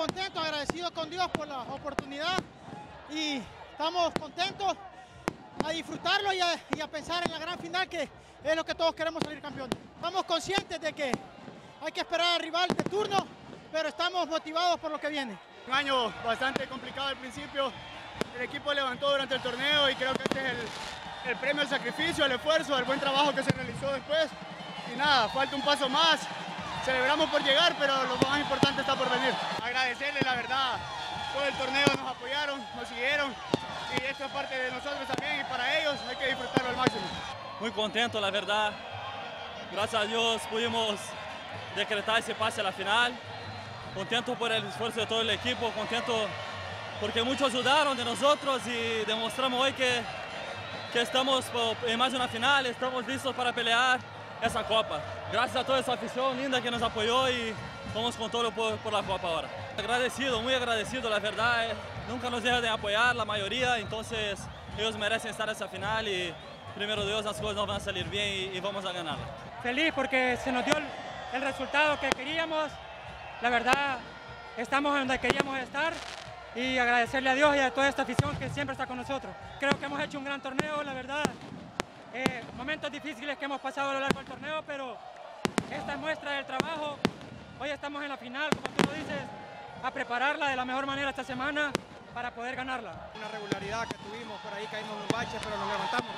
contentos, agradecidos con Dios por la oportunidad y estamos contentos a disfrutarlo y a pensar en la gran final, que es lo que todos queremos, salir campeones. Estamos conscientes de que hay que esperar al rival de turno, pero estamos motivados por lo que viene. Un año bastante complicado al principio, el equipo levantó durante el torneo y creo que este es el premio al sacrificio, al esfuerzo, al buen trabajo que se realizó después. Y nada, falta un paso más, celebramos por llegar, pero lo más importante está por venir. Agradecerles, la verdad, todo el torneo nos apoyaron, nos siguieron y esto es parte de nosotros también y para ellos hay que disfrutarlo al máximo. Muy contento, la verdad. Gracias a Dios pudimos decretar ese pase a la final. Contento por el esfuerzo de todo el equipo, contento porque muchos ayudaron de nosotros y demostramos hoy que estamos en más de una final, estamos listos para pelear esa copa. Gracias a toda esa afición linda que nos apoyó y vamos con todo por la copa ahora. Agradecido, muy agradecido, la verdad. Nunca nos dejan de apoyar la mayoría, entonces ellos merecen estar en esa final y primero Dios las cosas nos van a salir bien y vamos a ganarla. Feliz porque se nos dio el resultado que queríamos. La verdad, estamos donde queríamos estar y agradecerle a Dios y a toda esta afición que siempre está con nosotros. Creo que hemos hecho un gran torneo, la verdad. Momentos difíciles que hemos pasado a lo largo del torneo, pero esta es muestra del trabajo. Hoy estamos en la final, como tú lo dices, a prepararla de la mejor manera esta semana para poder ganarla. Una regularidad que tuvimos, por ahí caímos en un bache, pero nos levantamos.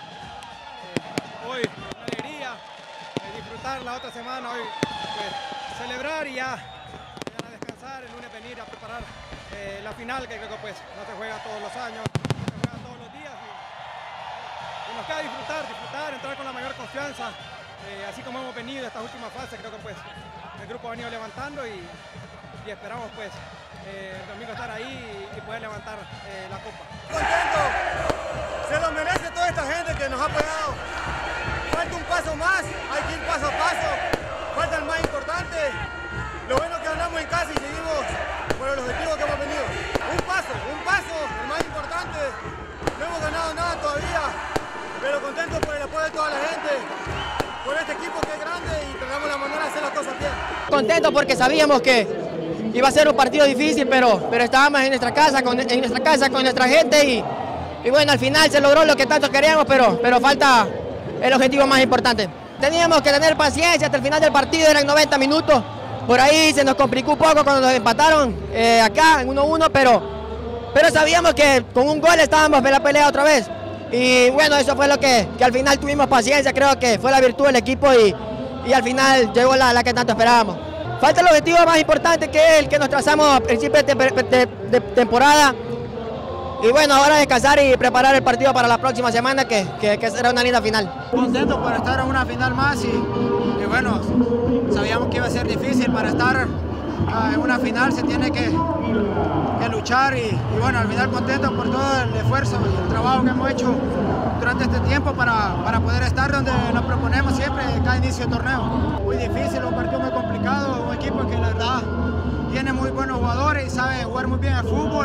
Hoy, una alegría, disfrutar la otra semana, hoy pues, celebrar y ya a descansar, el lunes venir a preparar la final, que creo que pues no se juega todos los años, no se juega todos los días y nos queda disfrutar, entrar con la mayor confianza, así como hemos venido esta última fase. Creo que pues el grupo ha venido levantando y esperamos pues el domingo estar ahí y poder levantar la copa. Contento, se lo merece toda esta gente que nos ha apoyado. Falta un paso más, hay que ir paso a paso, falta el más importante. Lo bueno que ganamos en casa y seguimos por el objetivo que hemos venido. Un paso, el más importante. No hemos ganado nada todavía, pero contento por el apoyo de toda la gente, por este equipo que es grande y tengamos la manera de hacer las cosas bien. Contento porque sabíamos que iba a ser un partido difícil, pero estábamos en nuestra casa con nuestra gente y bueno, al final se logró lo que tanto queríamos, pero falta el objetivo más importante. Teníamos que tener paciencia hasta el final del partido, eran 90 minutos. Por ahí se nos complicó un poco cuando nos empataron acá en 1-1, pero sabíamos que con un gol estábamos en la pelea otra vez. Y bueno, eso fue lo que al final tuvimos paciencia, creo que fue la virtud del equipo y al final llegó la que tanto esperábamos. Falta el objetivo más importante, que es el que nos trazamos a principios de temporada. Y bueno, ahora descansar y preparar el partido para la próxima semana, que será una linda final. Contento por estar en una final más y bueno, sabíamos que iba a ser difícil. Para estar en una final se tiene que luchar y bueno, al final contento por todo el esfuerzo y el trabajo que hemos hecho durante este tiempo para poder estar donde nos proponemos siempre cada inicio de torneo. Muy difícil, un partido muy complicado, un equipo que la verdad tiene muy buenos jugadores y sabe jugar muy bien al fútbol.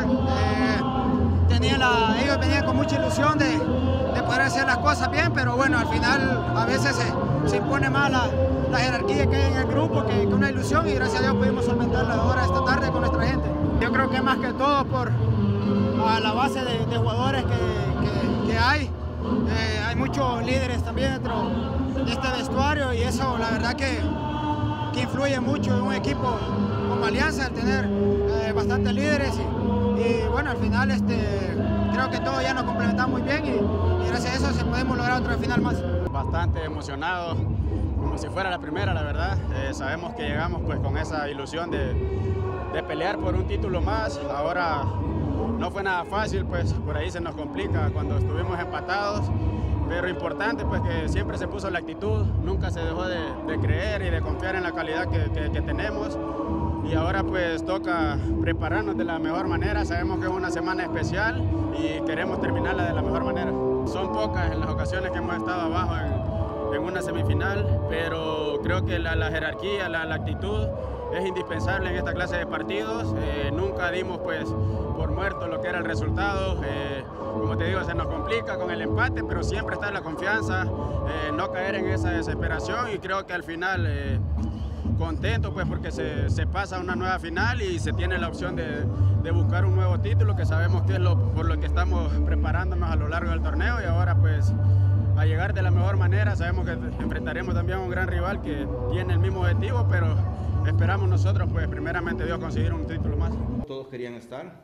Ellos venían con mucha ilusión de poder hacer las cosas bien, pero bueno, al final a veces se impone más la jerarquía que hay en el grupo que una ilusión y gracias a Dios pudimos solventarla ahora esta tarde con nuestra gente. Yo creo que más que todo por la base de jugadores que hay. Hay muchos líderes también dentro de este vestuario y eso la verdad que influye mucho en un equipo como Alianza, el tener bastantes líderes y bueno, al final creo que todo ya nos complementamos muy bien y gracias a eso podemos lograr otra final más. Bastante emocionado, como si fuera la primera, la verdad. Sabemos que llegamos pues con esa ilusión de pelear por un título más. Ahora no fue nada fácil, pues por ahí se nos complica cuando estuvimos empatados, pero importante pues que siempre se puso la actitud, nunca se dejó de creer y de confiar en la calidad que tenemos. Y ahora pues toca prepararnos de la mejor manera, sabemos que es una semana especial y queremos terminarla de la mejor manera. Son pocas en las ocasiones que hemos estado abajo en una semifinal, pero creo que la jerarquía, la actitud es indispensable en esta clase de partidos. Nunca dimos pues por muerto lo que era el resultado. Como te digo, se nos complica con el empate, pero siempre está la confianza, no caer en esa desesperación y creo que al final contento pues porque se pasa a una nueva final y se tiene la opción de buscar un nuevo título, que sabemos que es por lo que estamos preparándonos a lo largo del torneo, y ahora pues a llegar de la mejor manera. Sabemos que enfrentaremos también a un gran rival que tiene el mismo objetivo, pero esperamos nosotros pues primeramente Dios conseguir un título más. Todos querían estar,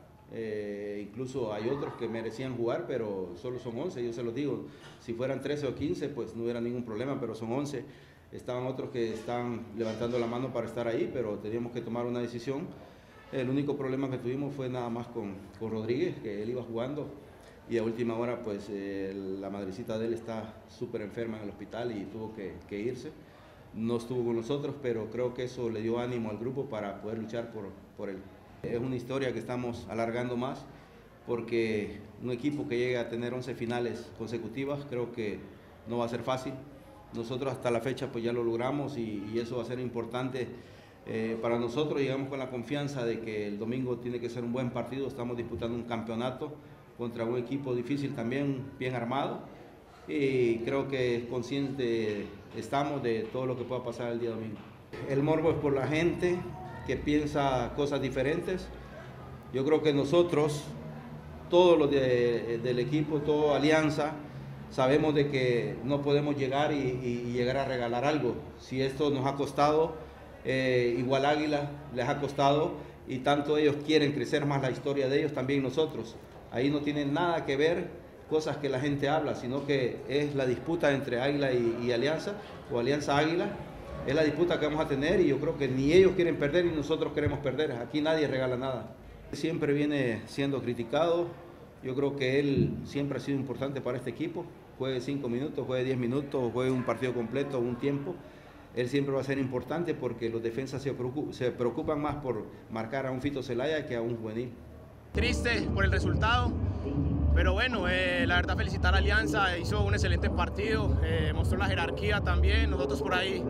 incluso hay otros que merecían jugar, pero solo son 11, yo se los digo, si fueran 13 o 15 pues no hubiera ningún problema, pero son 11. Estaban otros que están levantando la mano para estar ahí, pero teníamos que tomar una decisión. El único problema que tuvimos fue nada más con Rodríguez, que él iba jugando, y a última hora pues la madrecita de él está súper enferma en el hospital y tuvo que irse. No estuvo con nosotros, pero creo que eso le dio ánimo al grupo para poder luchar por él. Es una historia que estamos alargando más, porque un equipo que llegue a tener 11 finales consecutivas creo que no va a ser fácil. Nosotros hasta la fecha pues ya lo logramos y eso va a ser importante para nosotros. Llegamos con la confianza de que el domingo tiene que ser un buen partido. Estamos disputando un campeonato contra un equipo difícil también, bien armado, y creo que consciente estamos de todo lo que pueda pasar el día domingo. El morbo es por la gente que piensa cosas diferentes. Yo creo que nosotros, todos los del equipo, toda Alianza, sabemos de que no podemos llegar y llegar a regalar algo. Si esto nos ha costado, igual Águila les ha costado, y tanto ellos quieren crecer más la historia de ellos, también nosotros. Ahí no tiene nada que ver cosas que la gente habla, sino que es la disputa entre Águila y Alianza, o Alianza Águila. Es la disputa que vamos a tener, y yo creo que ni ellos quieren perder ni nosotros queremos perder. Aquí nadie regala nada. Siempre viene siendo criticado. Yo creo que él siempre ha sido importante para este equipo. Juegue 5 minutos, juegue 10 minutos, juegue un partido completo, un tiempo. Él siempre va a ser importante porque los defensas se preocupan más por marcar a un Fito Zelaya que a un juvenil. Triste por el resultado, pero bueno, la verdad felicitar a Alianza, hizo un excelente partido, mostró la jerarquía también. Nosotros por ahí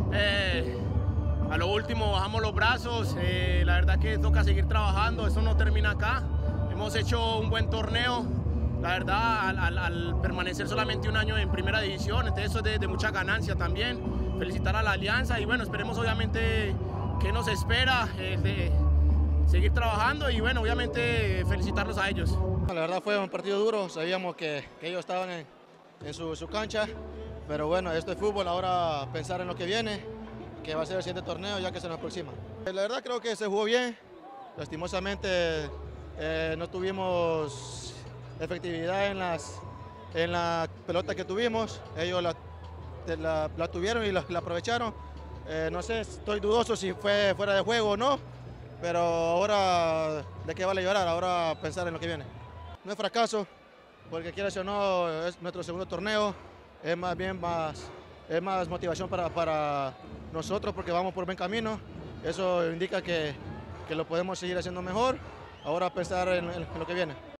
a lo último bajamos los brazos, la verdad que toca seguir trabajando, esto no termina acá. Hemos hecho un buen torneo, la verdad al permanecer solamente un año en primera división, entonces eso es de mucha ganancia también. Felicitar a la Alianza y bueno, esperemos obviamente qué nos espera, seguir trabajando y bueno, obviamente felicitarlos a ellos. La verdad fue un partido duro, sabíamos que ellos estaban en su cancha, pero bueno, esto es fútbol, ahora pensar en lo que viene, que va a ser el siguiente torneo ya que se nos aproxima. La verdad creo que se jugó bien, lastimosamente no tuvimos efectividad en la pelota que tuvimos, ellos la tuvieron y la aprovecharon. No sé, estoy dudoso si fue fuera de juego o no, pero ahora de qué vale llorar, ahora pensar en lo que viene. No es fracaso, porque quieras o no, es nuestro segundo torneo, es más motivación para nosotros porque vamos por buen camino, eso indica que lo podemos seguir haciendo mejor, ahora pensar en lo que viene.